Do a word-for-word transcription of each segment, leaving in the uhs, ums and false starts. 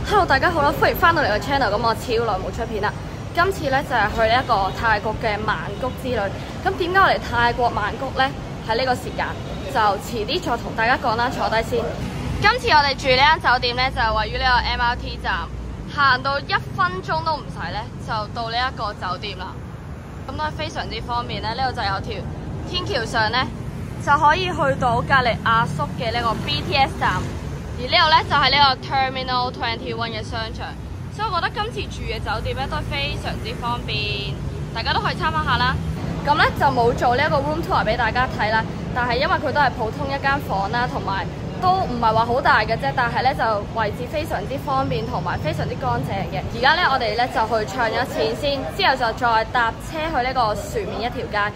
Hello， 大家好啦，歡迎翻到嚟個 channel。咁我超耐冇出片啦。今次咧就係、是、去呢一個泰國嘅曼谷之旅。咁點解我嚟泰國曼谷咧？喺呢個時間就遲啲再同大家講啦。坐低先。今次我哋住呢間酒店咧，就係、位於呢個 M R T 站，行到一分鐘都唔使咧，就到呢一個酒店啦。咁都係非常之方便咧。呢度就有條天橋上咧，就可以去到隔離阿叔嘅呢個 B T S 站。而呢度咧就係、是、呢個 Terminal Twenty One 嘅商場，所以我覺得今次住嘅酒店咧都係非常之方便，大家都可以參考下啦。咁咧就冇做呢一個 room tour 俾大家睇啦，但係因為佢都係普通一間房啦，同埋都唔係話好大嘅啫，但係咧就位置非常之方便，同埋非常之乾淨嘅。而家咧我哋咧就去唱咗錢先，之後就再搭車去呢個船面一條街。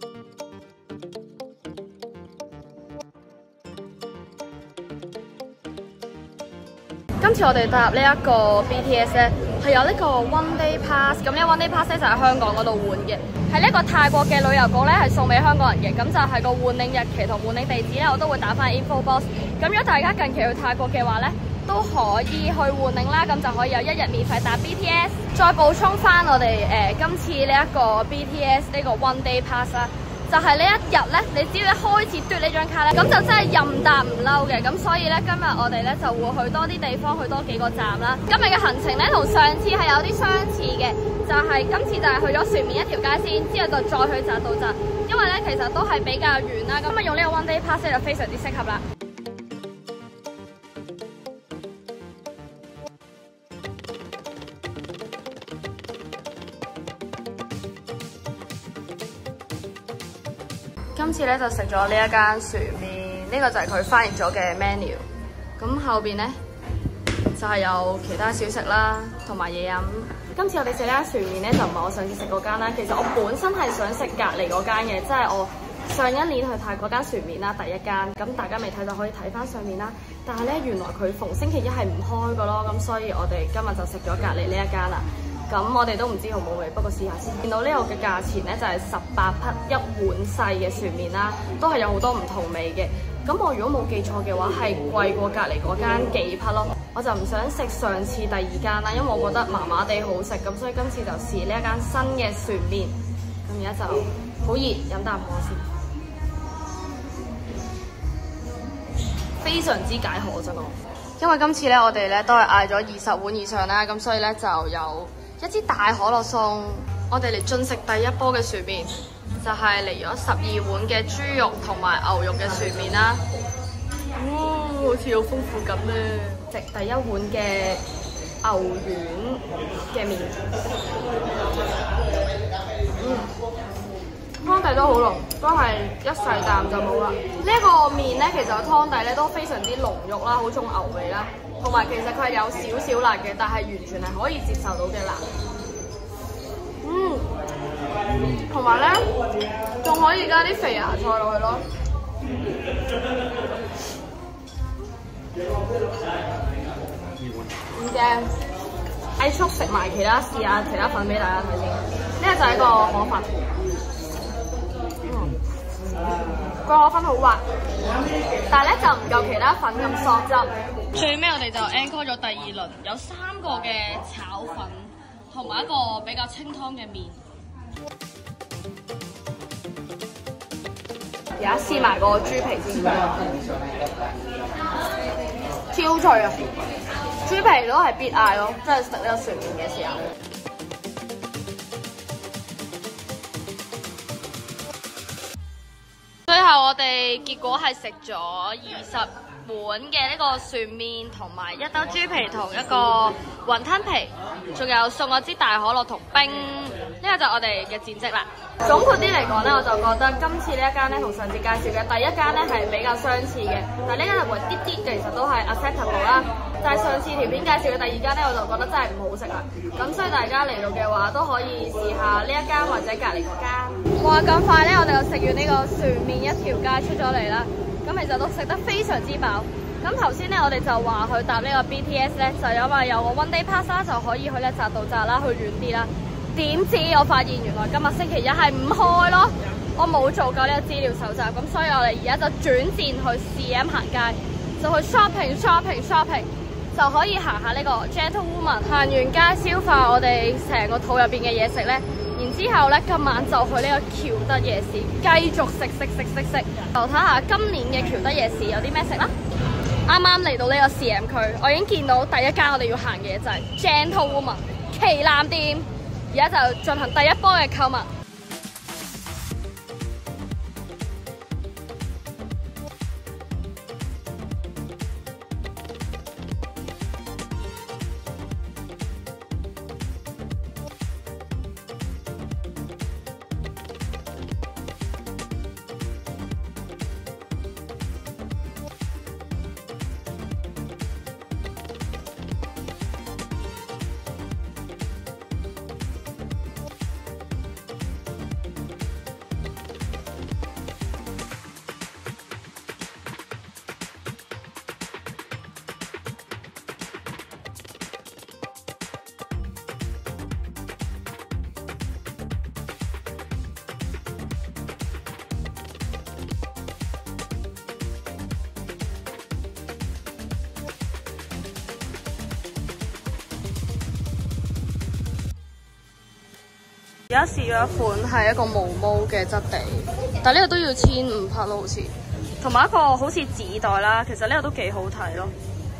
今次我哋搭呢一個 B T S 咧，係有呢個 One Day Pass。咁呢 One Day Pass 咧就喺香港嗰度換嘅，係呢個泰國嘅旅遊局咧係送俾香港人嘅。咁就係個換領日期同換領地址咧，我都會打翻 info box。咁如果大家近期去泰國嘅話咧，都可以去換領啦，咁就可以有一日免費搭 B T S。再補充翻我哋誒、呃、今次呢一個 B T S 呢個 One Day Pass 啦。就係呢一日咧，你只要一開始嘟呢張卡咧，咁就真係任搭唔嬲嘅。咁所以咧，今日我哋咧就會去多啲地方，去多幾個站啦。今日嘅行程咧同上次係有啲相似嘅，就係、是、今次就係去咗船面一條街先，之後就再去匝道閘，因為咧其實都係比較遠啦。咁啊用呢個 One Day Pass 就非常之適合啦。今次咧就食咗呢一間船面，呢、這個就係佢翻譯咗嘅 menu。咁後邊咧就係、是、有其他小食啦，同埋嘢飲。今次我哋食呢間船面咧就唔係我上次食嗰間啦，其實我本身係想食隔離嗰間嘅，即係我上一年去泰國間船面啦，第一間。咁大家未睇就可以睇翻上面啦。但係咧原來佢逢星期一係唔開㗎咯，咁所以我哋今日就食咗隔離呢一間啦。咁我哋都唔知好唔好味，不過試下先。見到呢個嘅價錢咧就係十八匹一碗細嘅船面啦，都係有好多唔同味嘅。咁我如果冇記錯嘅話，係貴過隔離嗰間幾匹咯。我就唔想食上次第二間啦，因為我覺得麻麻地好食，咁所以今次就試呢一間新嘅船面。咁而家就好熱，飲啖火先。非常之解渴真我。因為今次咧我哋咧都係嗌咗二十碗以上啦，咁所以咧就有一支大可樂送我哋嚟進食第一波嘅船面，就係嚟咗十二碗嘅豬肉同埋牛肉嘅船面啦。哦，好似好豐富咁咧！食第一碗嘅牛丸嘅麵，嗯，湯底都好濃，都係一細啖就冇啦。呢一個麵咧，其實個湯底咧都非常之濃郁啦，好重牛味啦。同埋其實佢係有少少辣嘅，但係完全係可以接受到嘅辣。嗯，同埋咧仲可以加啲肥芽菜落去咯。唔驚，嗌速食埋其他，試下其他粉俾大家睇先。呢個就係一個河粉，嗯，個河粉好滑，但係咧就唔夠其他粉咁索汁。最尾我哋就 encore 咗第二輪，有三個嘅炒粉，同埋一個比較清湯嘅麵。而家試埋個豬皮先，超脆啊！豬皮都係必嗌咯，即係食呢個船面嘅時候。最後我哋結果係食咗二十碗嘅呢個船面，同埋一兜豬皮同一個雲吞皮，仲有送咗支大可樂同冰。呢個就我哋嘅戰績啦。總括啲嚟講咧，我就覺得今次呢一間咧同上次介紹嘅第一間咧係比較相似嘅，但係呢間係為啲啲嘅，其實都係 acceptable 啦。但係上次條片介紹嘅第二間咧，我就覺得真係唔好食啦。咁所以大家嚟到嘅話都可以試下呢一間或者隔離嗰間。哇！咁快咧，我哋就食完呢個船面一條街出咗嚟啦。咁其實都食得非常之飽。咁頭先咧，我哋就話去搭呢個 B T S 咧，就因為有個 One Day Pass 啦，就可以去咧匝道閘啦，去遠啲啦。點知我發現原來今日星期一係唔開咯，我冇做夠呢個資料搜集，咁所以我哋而家就轉戰去 C M 行街，就去 shopping shopping shopping， 就可以行下呢個 Gentlewoman。行完街消化我哋成個肚入邊嘅嘢食咧，然之後咧今晚就去呢個喬德夜市繼續食食食食食。就睇下今年嘅喬德夜市有啲咩食啦。啱啱嚟到呢個 C M 區，我已經見到第一間我哋要行嘅就係 Gentlewoman 旗艦店，而家就進行第一波嘅購物。而家試咗一款係一個毛毛嘅質地，但係呢個都要千五匹咯，好似，同埋一個好似紙袋啦。其實呢個都幾好睇咯，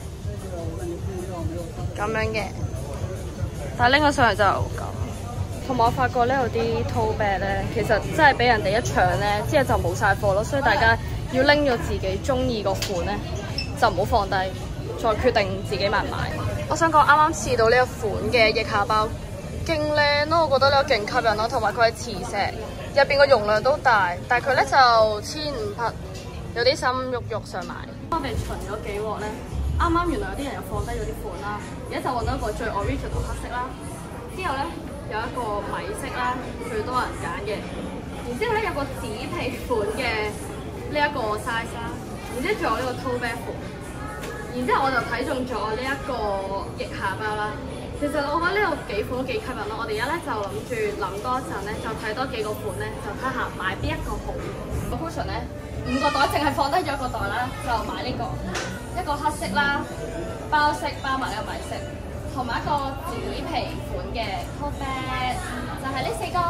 咁樣嘅。但係拎咗上嚟就咁。同埋我發覺呢度啲 tote bag 咧，其實真係俾人哋一搶咧，之後就冇晒貨咯。所以大家要拎咗自己中意個款咧，就唔好放低，再決定自己買唔買。我想講啱啱試到呢一款嘅腋下包。勁靚咯，我覺得呢個勁吸引咯，同埋佢係磁石，入邊個容量都大，但係佢咧就千五匹，有啲心喐喐想買。我哋巡咗幾鑊咧，啱啱原來有啲人又放低咗啲款啦，而家就揾到一個最 original 黑色啦，之後咧有一個米色啦，最多人揀嘅，然之後咧有個紙皮款嘅呢一個 size 啦，然之後仲有呢個 tote bag 款，然之後我就睇中咗呢一個腋下包啦。其實我覺得呢個幾款都幾吸引咯，我哋而家咧就諗住諗多一陣咧，就睇多幾個款咧，就睇下買邊一個好。個 cushion 咧五個袋，淨係放低咗一個袋啦，就買呢個一個黑色啦，包色包埋呢個米色，同埋一個紙皮款嘅 tote bag， 就係呢四個。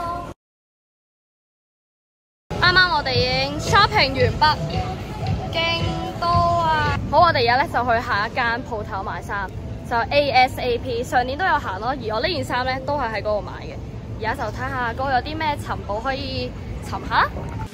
啱啱我哋已經 shopping 完畢，勁多啊！好，我哋而家咧就去下一間鋪頭買衫。就 A S A P 上年都有行咯，而我呢件衫咧都係喺嗰度買嘅。而家就睇下嗰度有啲咩尋寶可以尋下。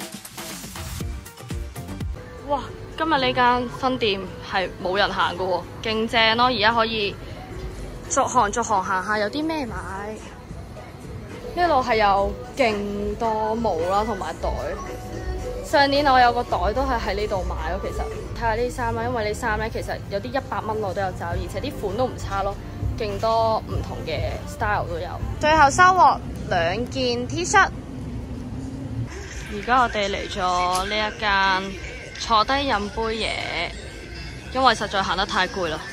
哇！今日呢間分店係冇人行嘅喎，勁正咯！而家可以逐行逐行行下，有啲咩買？呢度係有勁多帽啦，同埋袋。上年我有個袋都係喺呢度買咯，其實睇下呢啲衫啦，因為呢衫咧其實有啲一百蚊我都有找，而且啲款都唔差咯，勁多唔同嘅 style 都有。最後收穫兩件 T 恤。而家我哋嚟咗呢一間坐低飲杯嘢，因為實在行得太攰啦。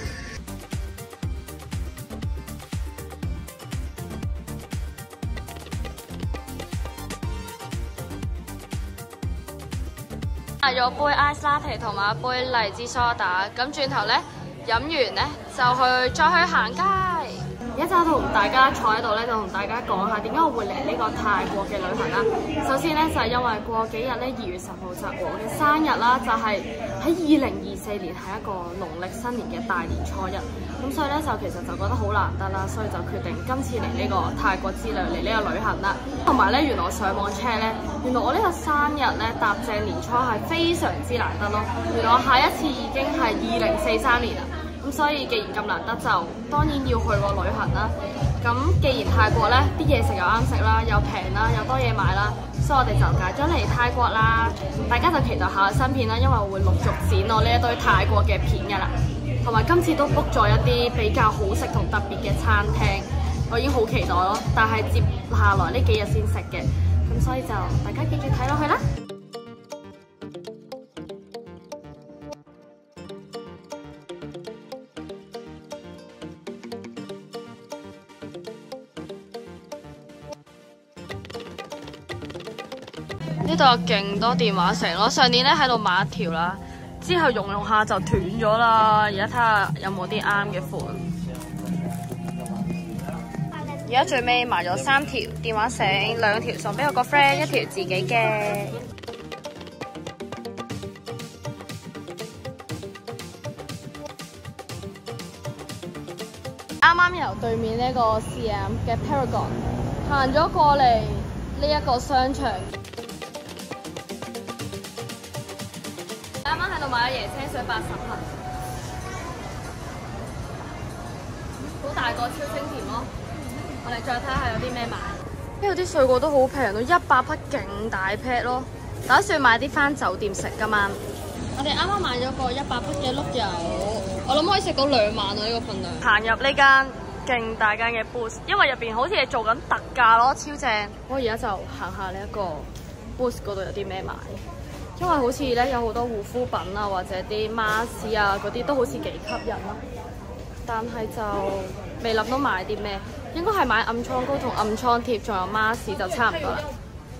買咗杯 ice latte 同埋一杯荔枝梳打，咁轉頭咧飲完咧就去再去行街。而家就同大家坐喺度咧，就同大家講下點解我會嚟呢個泰國嘅旅行啦。首先咧就係、是、因為過幾日咧二月十號就係我嘅生日啦，就係喺二零二四年係一個農曆新年嘅大年初一，咁所以咧就其實就覺得好難得啦，所以就決定今次嚟呢個泰國之旅嚟呢個旅行啦。同埋咧原來我上網 check 咧，原來我呢個生日咧搭正年初係非常之難得咯。原來我下一次已經係二零四三年啦。咁所以既然咁難得，就當然要去個旅行啦。咁既然泰國咧啲嘢食又啱食啦，又平啦，又多嘢買啦，所以我哋就揀咗嚟泰國啦。大家就期待下新片啦，因為我會陸續剪我呢一堆泰國嘅片噶啦。同埋今次都 book 咗一啲比較好食同特別嘅餐廳，我已經好期待咯。但係接下來呢幾日先食嘅，咁所以就大家記住睇落去啦。呢度有勁多電話繩咯，上年咧喺度買一條啦， 之後用用下就斷咗啦。而家睇下有冇啲啱嘅款。而家最尾買咗三條電話繩，兩條送俾我個 friend， 一條自己嘅。啱啱由對面呢個 C M 嘅 Paragon 行咗過嚟呢一個商場，啱啱喺度買咗椰青水八十克，好大個超清甜咯。我哋再睇下有啲咩買。呢度啲水果都好平咯，一百匹勁大劈咯。打算買啲返酒店食㗎嘛。我哋啱啱買咗個一百匹嘅碌柚，我諗可以食到兩萬啊！呢、這個份量。行入呢間勁大間嘅 Boots， 因為入邊好似係做緊特價咯，超正。我而家就行下呢一個 Boots 嗰度有啲咩買，因為好似咧有好多護膚品啊，或者啲 mask 啊嗰啲都好似幾吸引咯。但係就未諗到買啲咩，應該係買暗瘡膏同暗瘡貼，仲有 mask 就差唔多啦。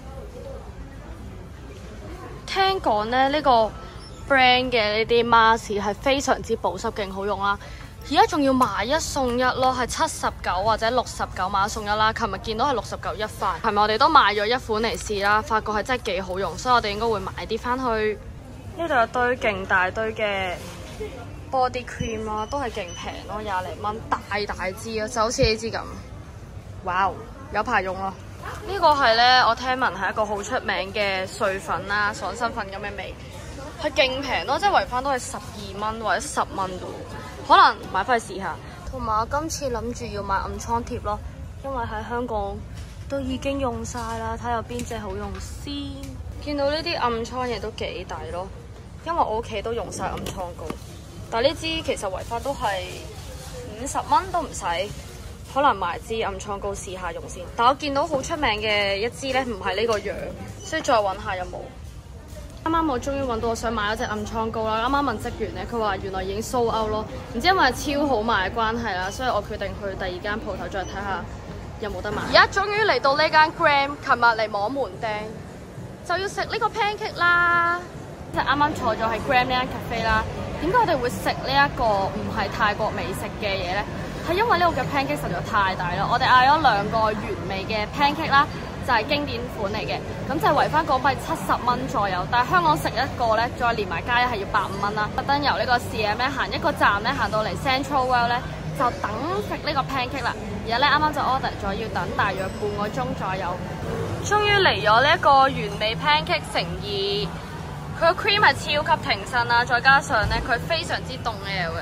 聽講咧呢、這個 brand 嘅呢啲 mask 係非常之保濕，勁好用啦！而家仲要買一送一咯，係七十九或者六十九買一送一啦。琴日見到係六十九一塊，係咪我哋都買咗一款嚟試啦？發覺係真係幾好用，所以我哋應該會買啲翻去。呢度有堆勁大堆嘅 body cream 啦，都係勁平咯，廿零蚊，大大支啊，就好似呢支咁。哇，有排用咯！呢個係呢，我聽聞係一個好出名嘅碎粉啦，爽身粉咁嘅味。係勁平咯，即係圍翻都係十二蚊或者十蚊啫喎，可能買翻去試下。同埋我今次諗住要買暗瘡貼咯，因為喺香港都已經用晒啦，睇下有邊隻好用先。見到呢啲暗瘡嘢都幾抵咯，因為我屋企都用晒暗瘡膏，但係呢支其實圍翻都係五十蚊都唔使，可能買支暗瘡膏試下用先。但我見到好出名嘅一支咧，唔係呢個樣，所以再揾下有冇。啱啱我終於揾到我想買嗰隻暗瘡膏啦！啱啱問職員咧，佢話原來已經 sold out 咯，唔知因為超好賣嘅關係啦，所以我決定去第二間鋪頭再睇下有冇得買。而家終於嚟到呢間 Gram， 琴日嚟摸門釘，就要食呢個 pancake 啦。即係啱啱坐咗喺 Gram 呢間 cafe 啦。點解我哋會食呢一個唔係泰國美食嘅嘢咧？係因為呢個嘅 pancake 實在太大啦！我哋嗌咗兩個原味嘅 pancake 啦。就係經典款嚟嘅，咁就係圍翻港幣七十蚊左右。但係香港食一個咧，再連埋加一係要百五蚊啦。特登由呢個 C M 咧行一個站咧，行到嚟 Central World 咧，就等食呢個 pancake 啦。而家咧啱啱就 order 咗，要等大約半個鐘左右。終於嚟咗呢一個原味 pancake 誠意，佢個 cream 係超級挺身啦，再加上咧佢非常之凍嘅嘅。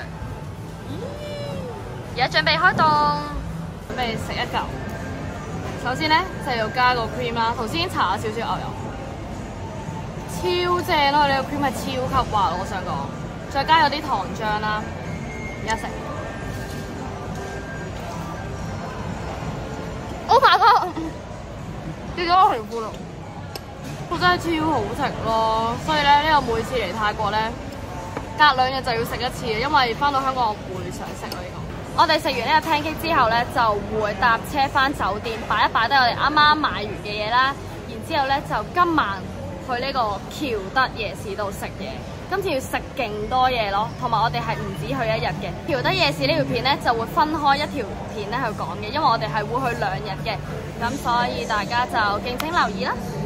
而家準備開動，準備食一嚿。首先咧就要加個 cream 啦，頭先搽咗少少牛油，超正咯！呢個 cream 係超級滑，我想講，再加咗啲糖漿啦，而家食。Oh my god！ 跌咗落條褲度，佢真係超好食咯！所以咧呢個每次嚟泰國咧，隔兩日就要食一次，因為翻到香港我唔會想食咯呢個。我哋食完呢個 pancake 之後咧，就會搭車翻酒店，擺一擺低我哋啱啱買完嘅嘢啦。然之後咧，就今晚去呢個喬德夜市度食嘢。今次要食勁多嘢咯，同埋我哋係唔止去一日嘅。喬德夜市呢條片咧就會分開一條片咧去講嘅，因為我哋係會去兩日嘅，咁所以大家就敬請留意啦。